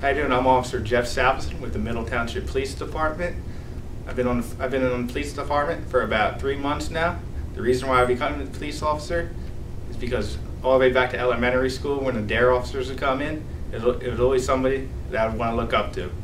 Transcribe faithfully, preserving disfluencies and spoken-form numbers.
How you doing? I'm Officer Jeff Salveson with the Middle Township Police Department. I've been on the, I've been in the police department for about three months now. The reason why I became a police officer is because all the way back to elementary school, when the D A R E officers would come in, it was, it was always somebody that I would want to look up to.